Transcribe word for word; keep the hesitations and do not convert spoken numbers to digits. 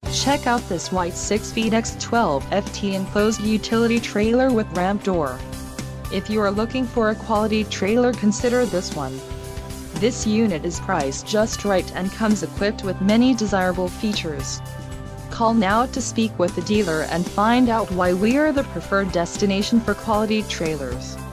Check out this white six feet by twelve foot enclosed utility trailer with ramp door. If you are looking for a quality trailer, consider this one. This unit is priced just right and comes equipped with many desirable features. Call now to speak with the dealer and find out why we are the preferred destination for quality trailers.